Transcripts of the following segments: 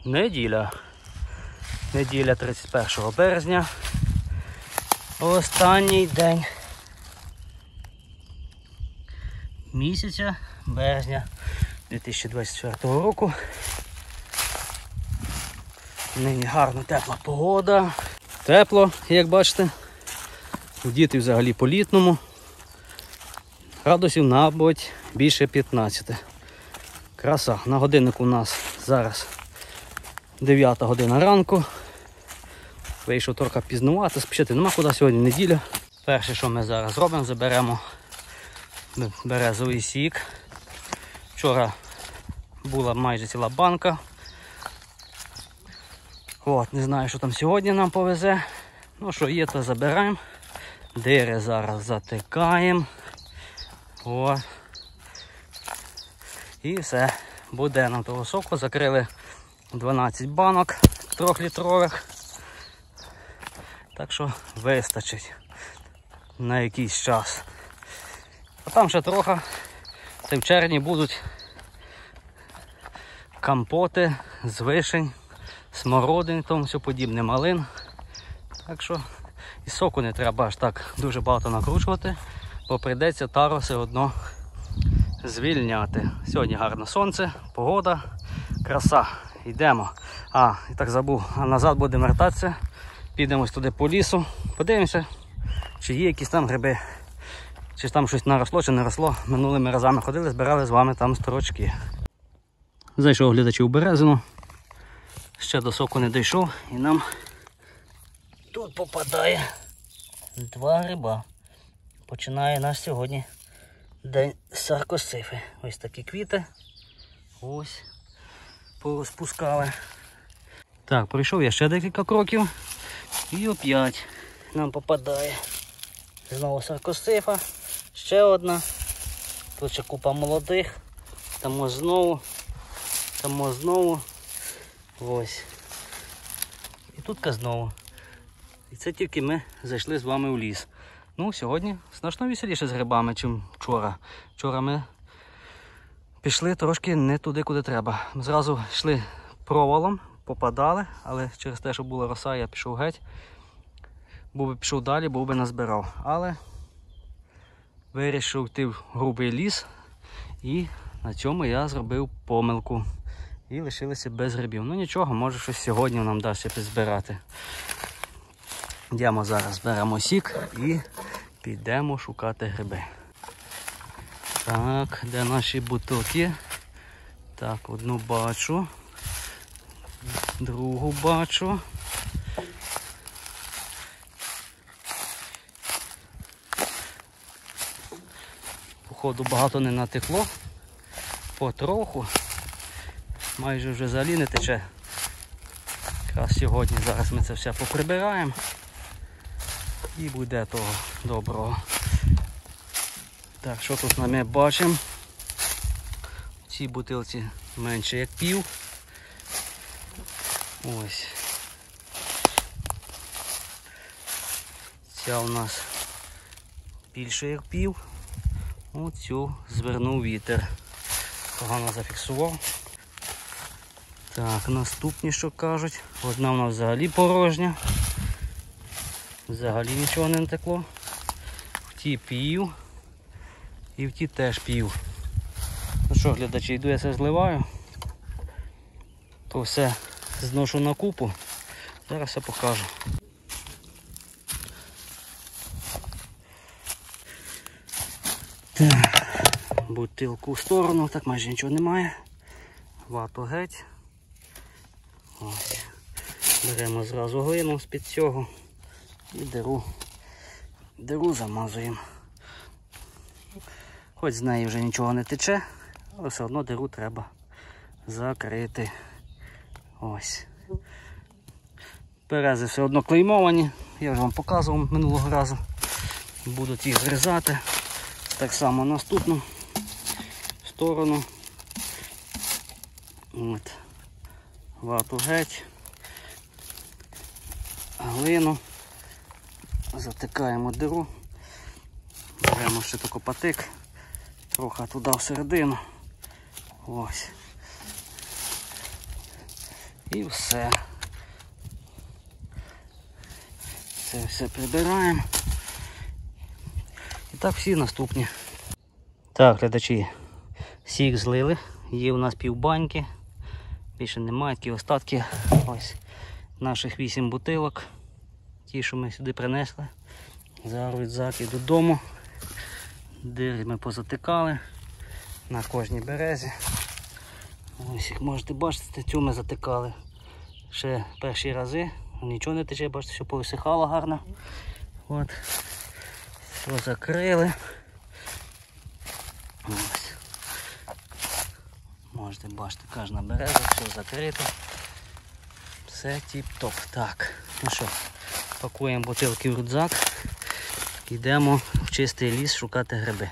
Неділя 31 березня. Останній день місяця березня 2024 року. Нині гарна тепла погода. Тепло, як бачите. Діти взагалі по-літному. Градусів, мабуть, більше 15. Краса. На годиннику у нас зараз 9 година ранку. Вийшов трохи пізнувати, спішити нема куди, сьогодні неділя. Перше, що ми зараз робимо, заберемо березовий сік. Вчора була майже ціла банка. От, не знаю, що там сьогодні нам повезе. Ну, що є, то забираємо. Дири зараз затикаємо. О. І все. Буде нам того соку. Закрили 12 банок 3-літрових. Так що вистачить на якийсь час. А там ще трохи. Це в червні будуть компоти з вишень, смородин і тому все подібне, малин. Так що і соку не треба аж так дуже багато накручувати, бо прийдеться тару все одно звільняти. Сьогодні гарне сонце, погода, краса. Йдемо. І так забув, а назад будемо вертатися. Підемо туди по лісу, подивимося, чи є якісь там гриби, чи там щось наросло, чи не росло. Минулими разами ходили, збирали з вами там строчки. Зайшов глядачів у березину, ще до соку не дійшов і нам тут попадає 2 гриба. Починає наш сьогодні день саркосифи. Ось такі квіти, ось, порозпускали. Так, пройшов я ще декілька кроків і опять нам попадає знову саркосифа, ще одна, тут ще купа молодих, там знову, ось. І тут знову. І це тільки ми зайшли з вами в ліс. Ну, сьогодні значно веселіше з грибами, ніж вчора. Вчора ми пішли трошки не туди, куди треба. Ми зразу йшли провалом, попадали, але через те, що була роса, я пішов геть. Був би пішов далі, був би назбирав. Але вирішив йти в грубий ліс і на цьому я зробив помилку. І лишилися без грибів. Ну нічого, може щось сьогодні нам дасть підзбирати. Йдемо зараз, беремо сік і підемо шукати гриби. Так, де наші бутилки? Так, одну бачу. Другу бачу. Походу багато не натекло. Потроху. Майже вже взагалі не тече. Якраз сьогодні зараз ми це все поприбираємо. І буде того доброго. Так, що тут ми бачимо? В цій бутилці менше як пів. Ось. Ця у нас більше як пів. Оцю звернув вітер. Погано зафіксував. Так, наступні, що кажуть. Одна у нас взагалі порожня. Взагалі нічого не натекло. В ті пів. І в ті теж пів. Ну що, глядачі, йду я все зливаю. То все зношу на купу. Зараз все покажу. Так, бутилку в сторону, так майже нічого немає. Вату геть. Ось. Беремо зразу глину з-під цього і диру замазуємо. Хоч з неї вже нічого не тече, але все одно диру треба закрити. Ось. Берези все одно клеймовані, я вже вам показував минулого разу. Будуть їх зрізати. Так само наступну сторону. От. Вату геть. Глину. Затикаємо диру. Беремо ще таку патик. Трохи туди всередину. Ось. І все. Це все прибираємо. І так всі наступні. Так, глядачі, сік злили. Є у нас півбаньки. Більше немає, такі остатки. Ось наших 8 бутилок. Ті, що ми сюди принесли. Зараз рюкзак і додому. Дири ми позатикали на кожній березі. Ось, як можете бачити, цю ми затикали ще перші рази. Нічого не тече, бачите, все повисихало гарно. От. Все закрили. Ось. Можете бачити, кожна береза, все закрито. Все тіп-топ. Так, ну що, пакуємо бутилки в рюкзак. Йдемо в чистий ліс шукати гриби.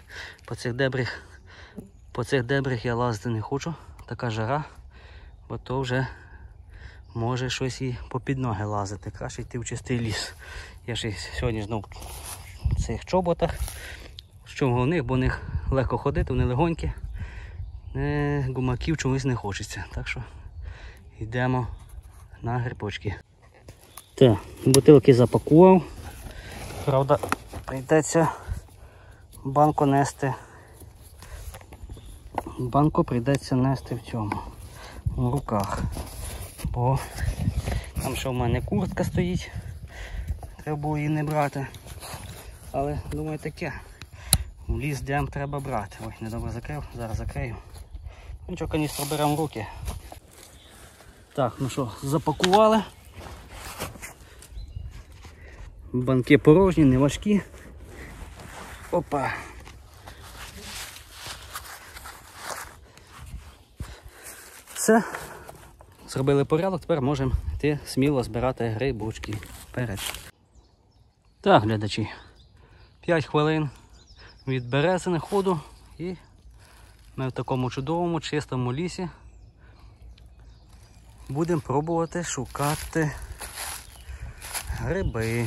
По цих дебрях я лазити не хочу. Така жара, бо то вже може щось і попід ноги лазити. Краще йти в чистий ліс. Я ще сьогодні знову в цих чоботах. Що в них, бо в них легко ходити, вони легонькі. Гумаків чомусь не хочеться. Так що йдемо на грибочки. Так, бутилки запакував. Правда, прийдеться банку нести. Банку прийдеться нести в цьому, в руках. Бо там що в мене куртка стоїть. Треба було її не брати. Але, думаю, таке. В ліс йдемо, треба брати. Ой, недобре закрив, зараз закрию. Нічого, каністру беремо в руки. Так, ну що, запакували. Банки порожні, не важкі. Опа. Все. Зробили порядок, тепер можемо йти сміло збирати грибочки. Вперед. Так, глядачі. 5 хвилин від березини ходу і ми в такому чудовому, чистому лісі будемо пробувати шукати гриби.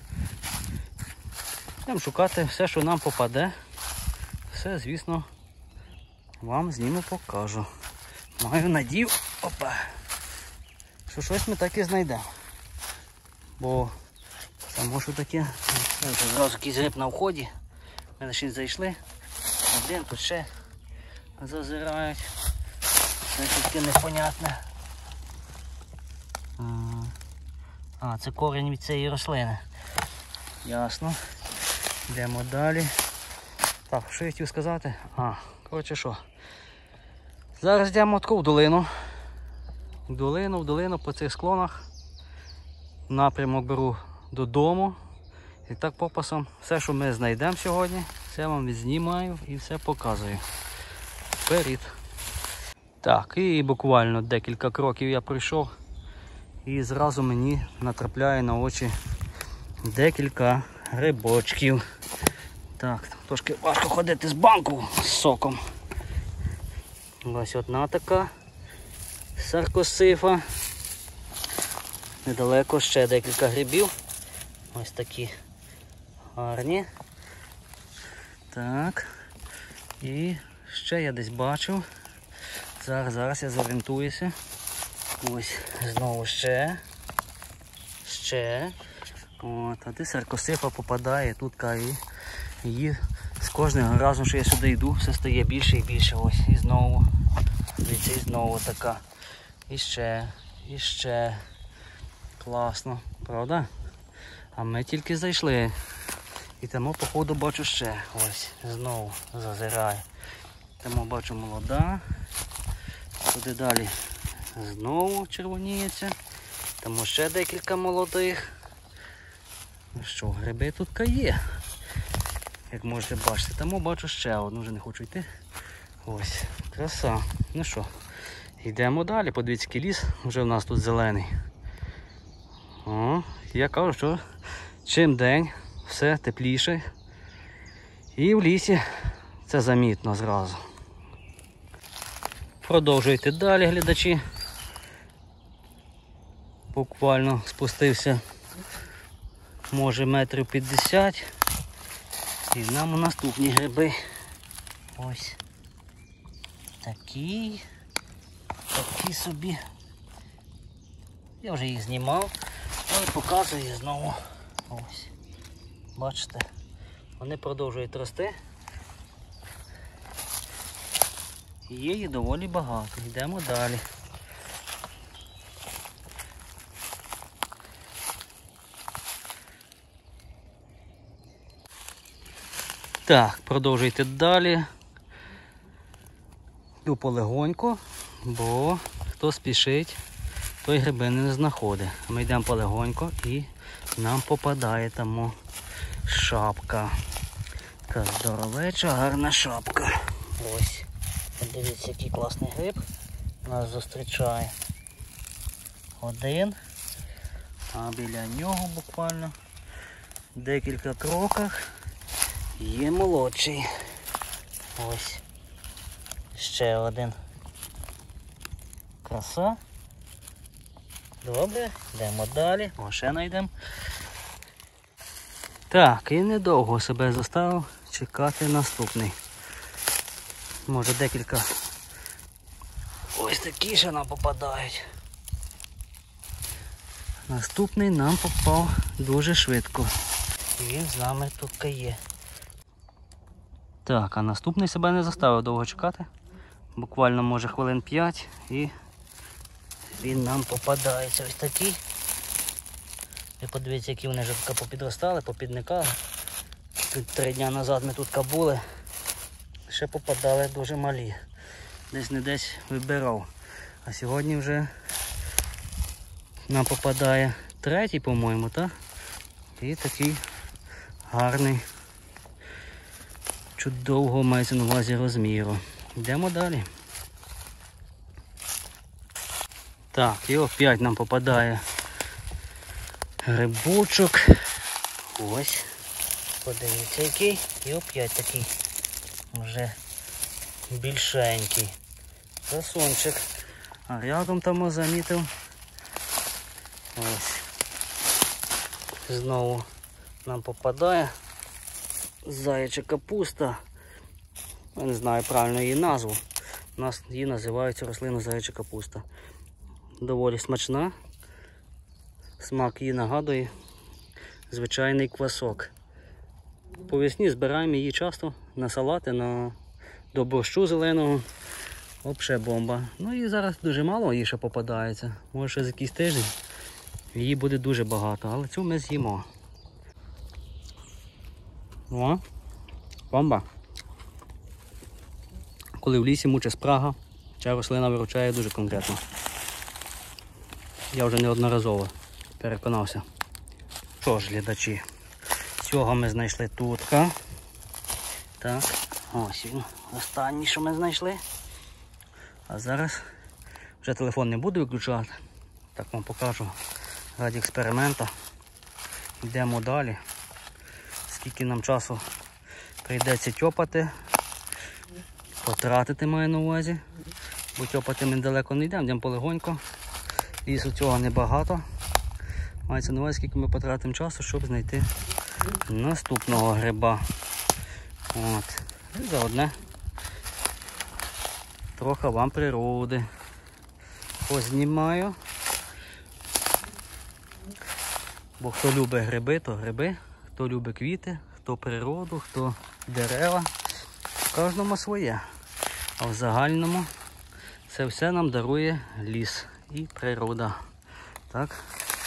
Будемо шукати все, що нам попаде. Все, звісно, вам зніму, покажу. Маю надію, опа, що щось ми так і знайдемо. Бо само що таке, зразу якийсь гриб на вході. Ми ще зайшли, один тут ще зазирають. Це таке непонятне. А, це корінь від цієї рослини. Ясно. Йдемо далі. Так, що я хотів сказати? Коротше що. Зараз йдемо таку в долину. В долину по цих склонах. Напрямок беру додому. І так попасом все, що ми знайдемо сьогодні, все вам відзнімаю і все показую. Вперед. Так, і буквально декілька кроків я пройшов. І зразу мені натрапляє на очі декілька грибочків. Так, трошки важко ходити з банку з соком. Ось одна така саркосифа. Недалеко ще декілька грибів. Ось такі гарні. Так. І ще я десь бачив. Зараз я зорієнтуюся. Ось знову ще. От, а де саркосифа попадає тут і її з кожного разу, що я сюди йду, все стає більше і більше. Ось і знову. Дивіться, і знову така. І ще. Класно, правда? А ми тільки зайшли. І тому, походу, бачу ще. Ось, знову зазираю. Тому бачу молода. Туди далі знову червоніється. Тому ще декілька молодих. Ну що, гриби тут є. Як можете бачити. Тому бачу ще одну, вже не хочу йти. Ось, краса. Ну що, йдемо далі. Подивіться, який ліс вже в нас тут зелений. Я кажу, що чим день все тепліше. І в лісі це замітно зразу. Продовжуйте далі, глядачі. Буквально спустився, може, метрів 50. І нам у наступні гриби. Ось такі собі Я вже їх знімав, але показую знову. Ось. Бачите, вони продовжують рости. Є її доволі багато. Йдемо далі. Так, продовжуйте далі. Йду полегонько, бо хто спішить, той гриби не знаходить. Ми йдемо полегонько і нам попадає там шапка. Така здоровеча, гарна шапка. Ось. Подивіться, який класний гриб нас зустрічає. Один, а біля нього буквально в декілька кроках є молодший. Ось. Ще один. Краса. Добре, йдемо далі. О, ще знайдемо. Так, і недовго себе заставив чекати наступний. Може декілька ось такі ще нам попадають. Наступний нам попав дуже швидко. І він з нами тут є. Так, а наступний себе не заставив довго чекати. Буквально може хвилин 5 і він нам попадається. Ось такий. Ви подивіться, які вони вже попідростали, попідникали. Тут 3 дні назад ми тут були. Ще попадали дуже малі. Десь не десь вибирав. А сьогодні вже нам попадає 3-й, по-моєму, так? І такий гарний, чудового мається на увазі розміру. Йдемо далі. Так, і опять нам попадає грибочок. Ось. Подивіться який. І опять такий вже більшенький. Красунчик. А рядом там замітив. Ось. Знову нам попадає заяча капуста. Я не знаю правильно її назву. У нас її називають рослина заяча капуста. Доволі смачна. Смак її нагадує звичайний квасок. По весні збираємо її часто на салати, до борщу зеленого. Взагалі бомба. Ну і зараз дуже мало її ще попадається. Може ще за якийсь тиждень її буде дуже багато, але цю ми з'їмо. О, бомба. Коли в лісі мучить спрага, ця рослина виручає дуже конкретно. Я вже неодноразово переконався. Що ж, глядачі, цього ми знайшли тутка. Так, ось він, останній, що ми знайшли. А зараз вже телефон не буду виключати. Так вам покажу раді експеримента. Йдемо далі. Скільки нам часу прийдеться тьопати, потратити маю на увазі. Бо тьопати ми далеко не йдемо, йдемо полегонько. Лісу цього небагато. Мається на увазі, скільки ми потратимо часу, щоб знайти наступного гриба. От. І заодне трохи вам природи познімаю. Бо хто любить гриби, то гриби. Хто любить квіти, хто природу, хто дерева. В кожному своє. А в загальному це все нам дарує ліс і природа. Так.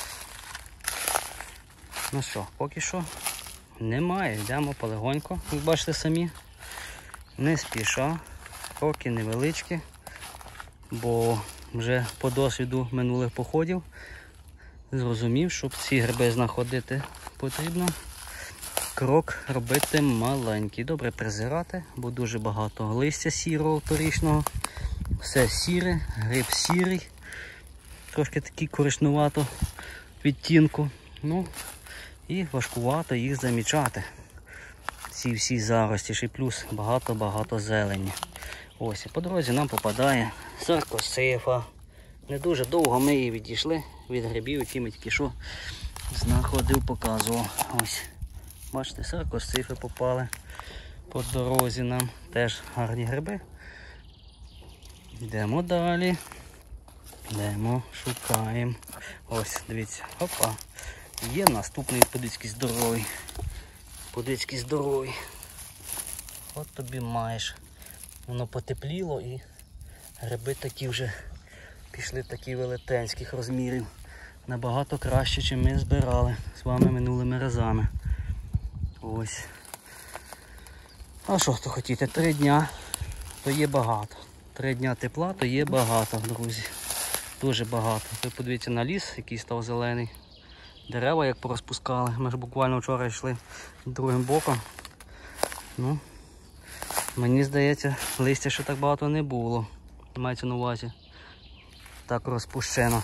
Ну що, поки що немає. Йдемо полегонько, ви бачите самі. Не спіша. Кроки невеличкі. Бо вже по досвіду минулих походів зрозумів, щоб ці гриби знаходити потрібно. Крок робити маленький. Добре призирати, бо дуже багато листя сірого торічного. Все сіре, гриб сірий. Трошки такий коричнувато відтінку. Ну, і важкувато їх замічати. Ці всі зарості, ще плюс багато-багато зелені. Ось, і по дорозі нам попадає саркосифа. Не дуже довго ми її відійшли від грибів, які ми тільки що знаходив, показував. Ось, бачите, саркосифи попали по дорозі нам. Теж гарні гриби. Йдемо далі. Йдемо, шукаємо. Ось, дивіться, опа. Є наступний подицький здоровий. Подицький здоровий. От тобі маєш. Воно потепліло і гриби такі вже пішли такі велетенських розмірів. Набагато краще, ніж ми збирали з вами минулими разами. Ось. А що то хотіте? 3 дня то є багато. 3 дня тепла то є багато, друзі. Дуже багато. Ви подивіться на ліс, який став зелений. Дерева як порозпускали. Ми ж буквально вчора йшли другим боком. Ну, мені здається, листя ще так багато не було. Мається на увазі. Так розпущено.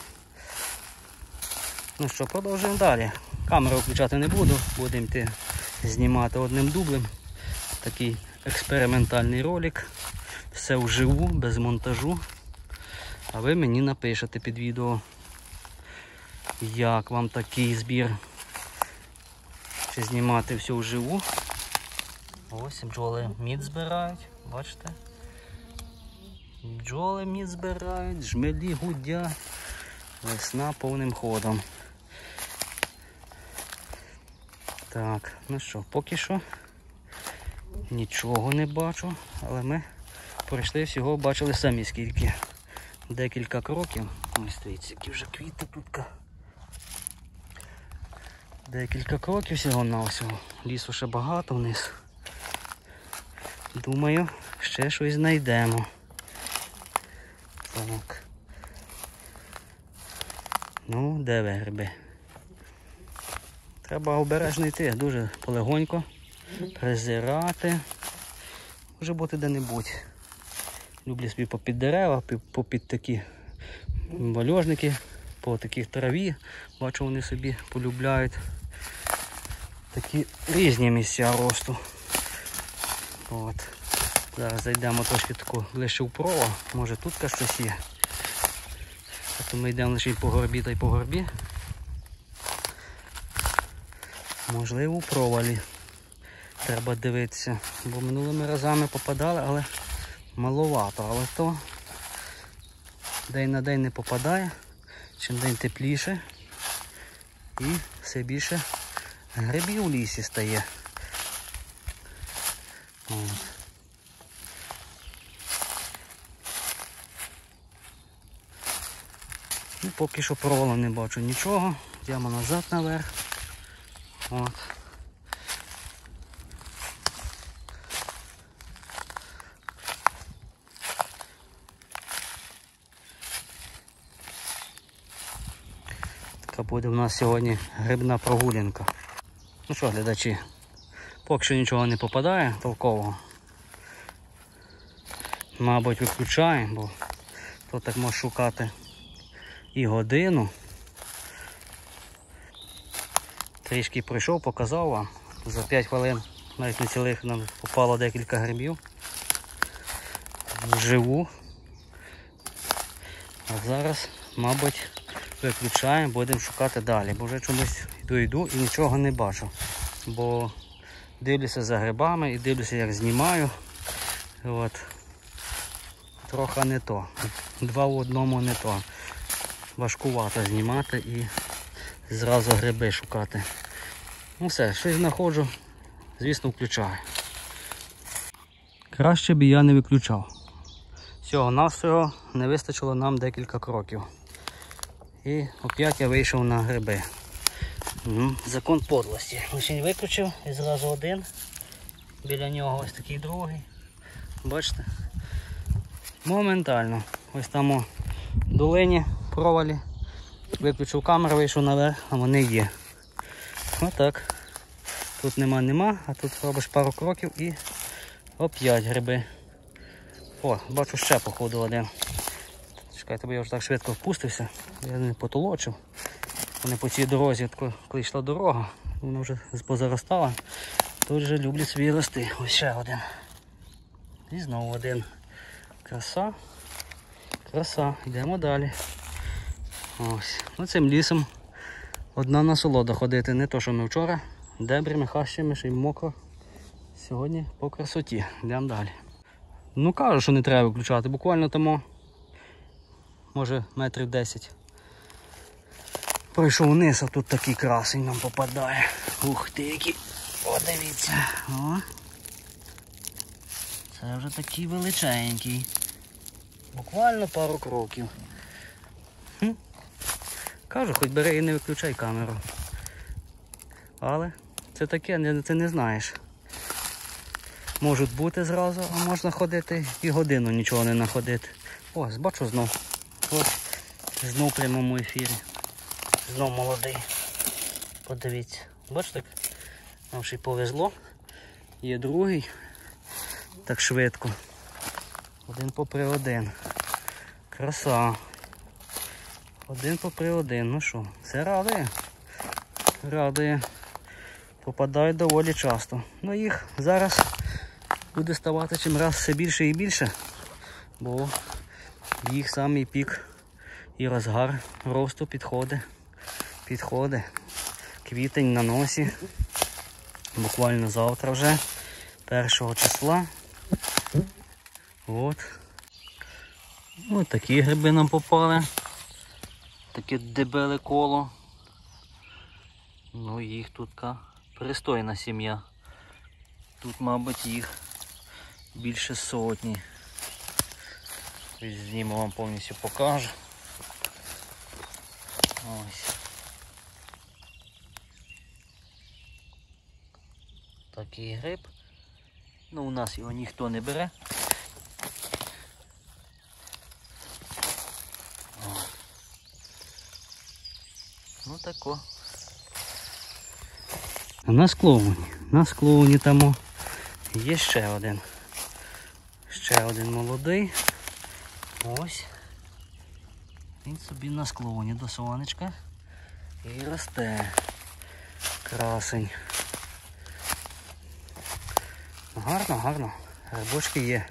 Ну що, продовжуємо далі. Камеру включати не буду. Будемо йти знімати одним дублем. Такий експериментальний ролик. Все вживу, без монтажу. А ви мені напишете під відео, як вам такий збір. Чи знімати все вживу. Ось бджоли мід збирають, бачите? Бджоли мід збирають, жмелі гудять. Весна повним ходом. Так, ну що, поки що нічого не бачу, але ми пройшли всього, бачили самі скільки. Декілька кроків. Ось дивіться, які вже квіти тут. Декілька кроків всього-навсього. Лісу ще багато вниз. Думаю, ще щось знайдемо. Так. Ну, де ви, гриби? Треба обережно йти, дуже полегонько призирати. Може бути де-небудь. Люблю собі попід дерева, попід такі вальожники, по таких траві. Бачу, вони собі полюбляють такі різні місця росту. От. Зараз зайдемо трошки тако ближче вправо, може тут щось є. А то ми йдемо лише по горбі та й по горбі. Можливо, у провалі треба дивитися, бо минулими разами попадали, але маловато. Але то день на день не попадає, чим день тепліше і все більше грибів у лісі стає. От. І поки що провалу не бачу нічого. Йдемо назад наверх. От. Така буде в нас сьогодні грибна прогулянка. Ну що, глядачі, поки що нічого не попадає толкового. Мабуть, виключаємо, бо то так може шукати і годину. Трішки пройшов, показав вам. За 5 хвилин, навіть не цілих, нам попало декілька грибів. Вживу. А зараз, мабуть, виключаємо, будемо шукати далі. Бо вже чомусь йду і нічого не бачу. Бо дивлюся за грибами і дивлюся, як знімаю. От. Трохи не то. 2 в одному не то. Важкувато знімати і зразу гриби шукати. Ну все, щось знаходжу, звісно, включаю. Краще б я не виключав. Всього-навсього не вистачило нам декілька кроків. І опять я вийшов на гриби. Закон подлості. Лише виключив і зразу один. Біля нього ось такий другий. Бачите? Моментально. Ось там у долині, провалі. Виключив камеру, вийшов наверх, а вони є. Отак. Тут нема, а тут робиш пару кроків і оп'ять гриби. О, бачу ще походу один. Чекайте, бо я вже так швидко впустився, я не потолочив. Вони по цій дорозі, коли йшла дорога, вона вже позаростала. Тут вже люблять свої рости. Ось ще один. І знову один. Краса. Краса. Йдемо далі. Ось. Оцим лісом одна насолода ходити. Не то, що ми вчора. Дебрями, хащами, ще й мокро. Сьогодні по красоті. Йдемо далі. Ну кажу, що не треба виключати. Буквально тому може метрів 10. Пройшов вниз, а тут такий красень нам попадає. Ух ти, який. О, дивіться. О. Це вже такий величенький. Буквально пару кроків. Кажу, хоч бери і не виключай камеру. Але це таке, це не знаєш. Можуть бути зразу, а можна ходити і годину нічого не находити. Ось, бачу знов. Ось, знов в прямому ефірі. Знов молодий. Подивіться. Бачите, нам ще й повезло. Є другий. Так швидко. Один попри один. Краса. Один попри один. Ну що, це радує. Радує. Попадають доволі часто. Ну їх зараз буде ставати чим раз все більше і більше. Бо їх самий пік і розгар росту підходить. Квітень на носі. Буквально завтра вже. 1 числа. От такі гриби нам попали. Таке дебеле коло. Ну їх тут пристойна сім'я. Тут, мабуть, їх більше сотні. Зніму, вам повністю покажу. Ось. Такий гриб. Ну, у нас його ніхто не бере. Ну тако. А на склоні там є ще один. Ще один молодий. Ось. Він собі на склоні до сонечка і росте. Красень. Гарно, гарно. Грибочки є.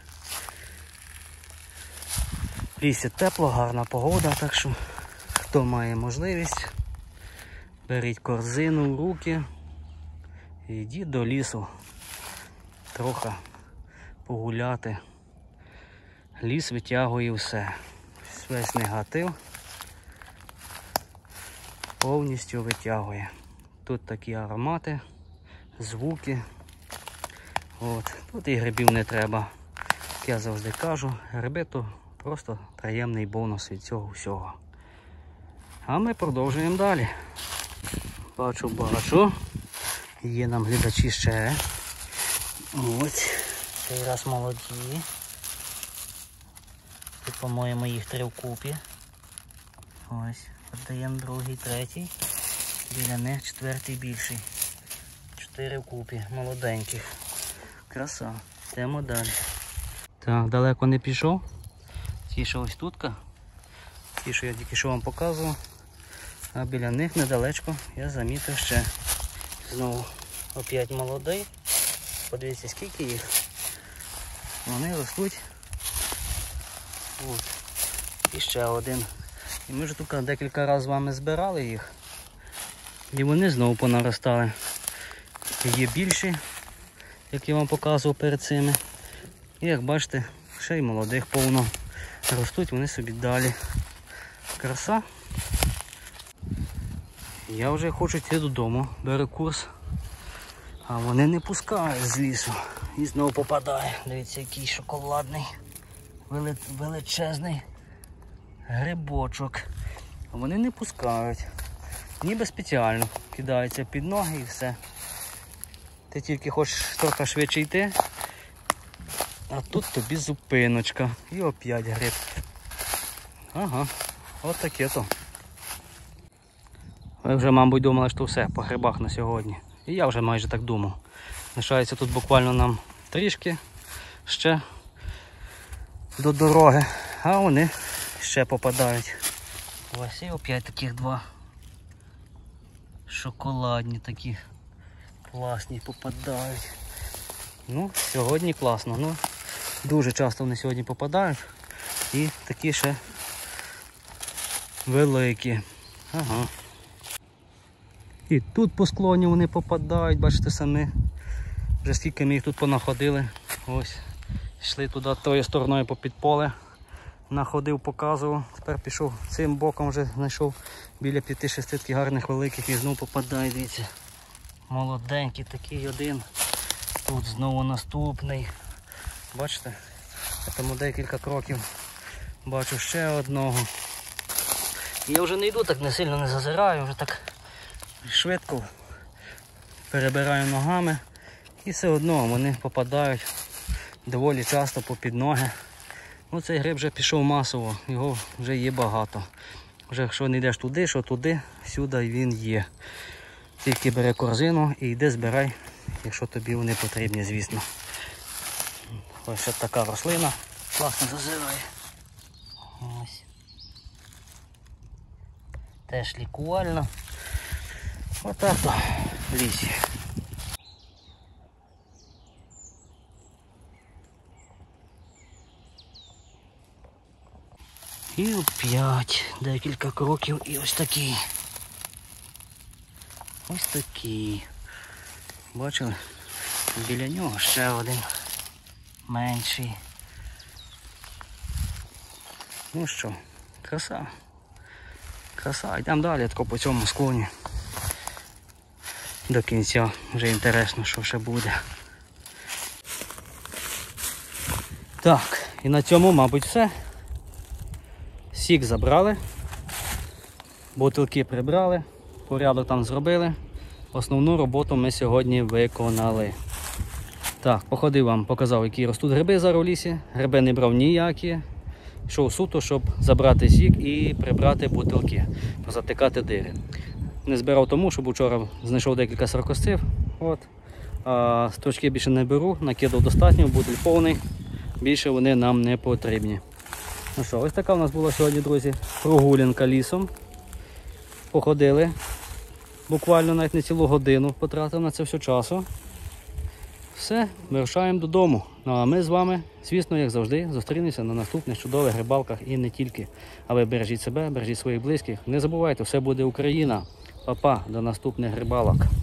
В лісі тепло, гарна погода, так що хто має можливість, беріть корзину в руки і йдіть до лісу. Трохи погуляти. Ліс витягує все. Весь негатив повністю витягує. Тут такі аромати, звуки. От. Тут і грибів не треба. Як я завжди кажу, гриби то просто приємний бонус від цього всього. А ми продовжуємо далі. Бачу. Є нам глядачі ще. Ось. Цей раз молоді. Тут, по-моєму, їх 3 вкупі. Ось. Отдаємо другий, третій. Біля них 4-й більший. 4 вкупі. Молоденьких. Краса. Йдемо далі. Так, далеко не пішов. Ті, що ось тутка. Ті, що я тільки що вам показував. А біля них недалечко я замітив ще. Знову опять молодий. Подивіться, скільки їх. Вони ростуть. От. І ще один. І ми вже тут декілька разів з вами збирали їх. І вони знову понаростали. Є більші, як я вам показував перед цими. І як бачите, ще й молодих повно. Ростуть вони собі далі. Краса. Я вже хочу йти додому, беру курс. А вони не пускають з лісу. І знову попадає. Дивіться, який шоколадний, величезний грибочок. А вони не пускають. Ніби спеціально кидаються під ноги і все. Ти тільки хочеш трохи швидше йти, а тут тобі зупиночка. І опять гриб. Ага, от таке то. Ви вже, мабуть, думали, що все по грибах на сьогодні. І я вже майже так думав. Лишається тут буквально нам трішки ще до дороги, а вони ще попадають. Ось і опять таких 2 шоколадні такі класні попадають. Ну, сьогодні класно. Ну, дуже часто вони сьогодні попадають. І такі ще великі. Ага. І тут по склоні вони попадають, бачите самі. Вже скільки ми їх тут понаходили. Ось. Йшли туди тою стороною попід поле. находив, показував. Тепер пішов цим боком, вже знайшов біля 5-6 таких гарних великих і знову попадає, дивіться. Молоденький такий один. Тут знову наступний. Бачите? Тому декілька кроків бачу ще одного. Я вже не йду, так не сильно не зазираю, вже так швидко перебираю ногами. І все одно вони попадають доволі часто попід ноги. Ну, цей гриб вже пішов масово, його вже є багато. Вже якщо не йдеш туди, що туди, всюди він є. Тільки бери корзину і йди збирай, якщо тобі вони потрібні, звісно. Ось ще така рослина, класно зазирає. Ось. Теж лікувальна. Отак то в лісі. І опять декілька кроків і ось такий. Ось такий. Бачили? Біля нього ще один менший. Ну що, краса. Краса. Йдемо далі тако по цьому склоні. До кінця. Вже інтересно, що ще буде. Так, і на цьому, мабуть, все. Сік забрали, бутилки прибрали, порядок там зробили. Основну роботу ми сьогодні виконали. Так, походив вам, показав, які ростуть гриби зараз у лісі. Гриби не брав ніякі. Йшов суто, щоб забрати сік і прибрати бутилки, позатикати дири. Не збирав тому, щоб вчора знайшов декілька сорокосців. От. А стручки більше не беру, накидав достатньо, бутиль повний. Більше вони нам не потрібні. Ну що, ось така у нас була сьогодні, друзі, прогулянка лісом. Походили, буквально навіть не цілу годину потратив на це все часу. Все, вирушаємо додому. Ну а ми з вами, звісно, як завжди, зустрінемося на наступних чудових рибалках і не тільки. А ви бережіть себе, бережіть своїх близьких. Не забувайте, все буде Україна. Па-па, до наступних рибалок.